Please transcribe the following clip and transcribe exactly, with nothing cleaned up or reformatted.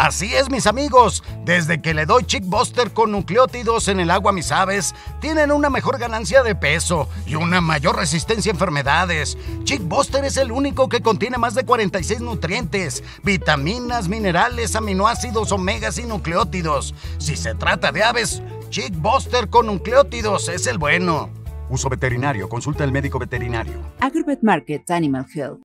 Así es, mis amigos, desde que le doy Chick Buster con nucleótidos en el agua a mis aves, tienen una mejor ganancia de peso y una mayor resistencia a enfermedades. Chick Buster es el único que contiene más de cuarenta y seis nutrientes, vitaminas, minerales, aminoácidos, omegas y nucleótidos. Si se trata de aves, Chick Buster con nucleótidos es el bueno. Uso veterinario, consulta al médico veterinario. Agrovet Markets Animal Health.